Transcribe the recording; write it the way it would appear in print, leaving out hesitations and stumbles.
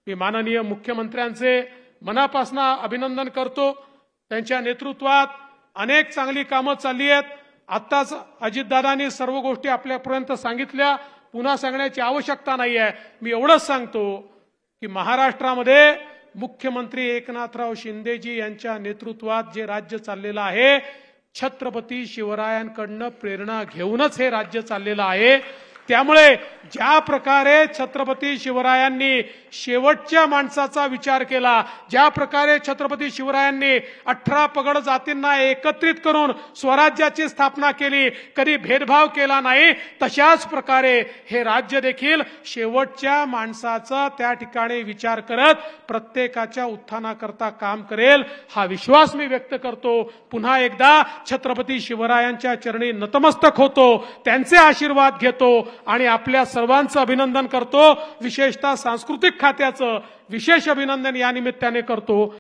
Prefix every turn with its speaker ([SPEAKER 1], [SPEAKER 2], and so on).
[SPEAKER 1] मी माननीय मुख्यमंत्र्यांचे मनापासून अभिनंदन करतो। त्यांच्या नेतृत्वात अनेक चांगली कामं चालली आहेत। आत्ताच अजितदादांनी सर्व गोष्टी आपल्यापर्यंत सांगितल्या, पुन्हा सांगण्याची आवश्यकता नाही आहे। मी एवढंच सांगतो की महाराष्ट्रामध्ये मुख्यमंत्री एकनाथराव शिंदेजी यांच्या नेतृत्वात जे राज्य चाललेलं आहे, छत्रपती शिवरायांकडून प्रेरणा घेऊनच हे राज्य चाललेलं आहे। त्यामुळे ज्या प्रकारे छत्रपती शिवरायांनी शेवटच्या माणसाचा विचार केला, ज्या प्रकारे छत्रपती शिवरायांनी 18 पगड जातींना एकत्रित करून स्वराज्याची स्थापना केली, कधी भेदभाव केला नाही, तशाच प्रकारे हे राज्य देखील शेवटच्या माणसाचा त्या ठिकाणी विचार करत प्रत्येकाच्या उत्थानाकरता काम करेल, हा विश्वास मी व्यक्त करतो। पुन्हा एकदा छत्रपती शिवरायांच्या चरणी नतमस्तक होतो, त्यांचे आशीर्वाद घेतो आणि आपल्या सर्वांचं अभिनंदन करतो। विशेषतः सांस्कृतिक खात्याचं विशेष अभिनंदन या निमित्ताने करतो।